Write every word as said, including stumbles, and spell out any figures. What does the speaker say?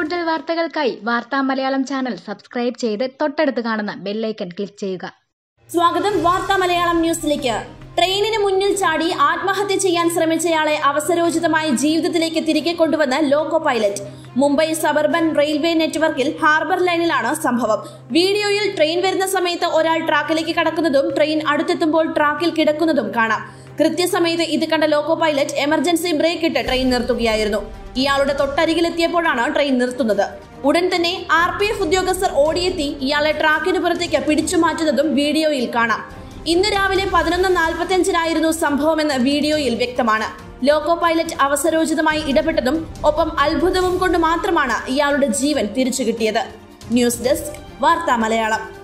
കൂടുതൽ വാർത്തകൾക്കായി വാർത്താ മലയാളം ചാനൽ സബ്സ്ക്രൈബ് ചെയ്ത് തൊട്ടടുത്ത് കാണുന്ന ബെൽ ഐക്കൺ ക്ലിക്ക് ചെയ്യുക. സ്വാഗതം വാർത്താ മലയാളം ന്യൂസിലേക്ക്. ട്രെയിനിന് മുന്നിൽ ചാടി ആത്മഹത്യ ചെയ്യാൻ ശ്രമിച്ചയാളെ അവസരോചിതമായി ജീവിതത്തിലേക്ക് തിരികെ കൊണ്ടുവന്ന loco pilot. Mumbai suburban railway നെറ്റ്വർക്കിൽ ഹാർബർ ലൈനിലാണ് സംഭവം. വീഡിയോയിൽ ട്രെയിൻ വരുന്ന സമയത്ത് ഒരാൾ ട്രാക്കിലേക്ക് കടക്കുന്നതും ട്രെയിൻ അടുത്തെത്തുമ്പോൾ ട്രാക്കിൽ കിടക്കുന്നതും കാണാം. കൃത്യസമയത്ത് ഇത് കണ്ട ലോക്കോ പൈലറ്റ് എമർജൻസി ബ്രേക്ക് ഇട്ട് ട്രെയിൻ നിർത്തുകയായിരുന്നു. ഇയാളുടെ തൊട്ടരികിലെത്തിയപ്പോഴാണ് ട്രെയിൻ നിർത്തുന്നത്. ഉടൻ തന്നെ ആർ പി എഫ് ഉദ്യോഗസ്ഥർ ഓടിയെത്തി ഇയാളെ ട്രാക്കിന് പുറത്തേക്ക് പിടിച്ചു മാറ്റുന്നതും വീഡിയോയിൽ കാണാം. ഇന്ന് രാവിലെ പതിനൊന്ന് നാൽപ്പത്തി അഞ്ചിനായിരുന്നു സംഭവമെന്ന് വീഡിയോയിൽ വ്യക്തമാണ്. ലോക്കോ പൈലറ്റ് അവസരോചിതമായി ഇടപെട്ടതും ഒപ്പം അത്ഭുതവും കൊണ്ട് മാത്രമാണ് ഇയാളുടെ ജീവൻ തിരിച്ചു കിട്ടിയത്. ന്യൂസ് ഡെസ്ക് വാർത്താ മലയാളം.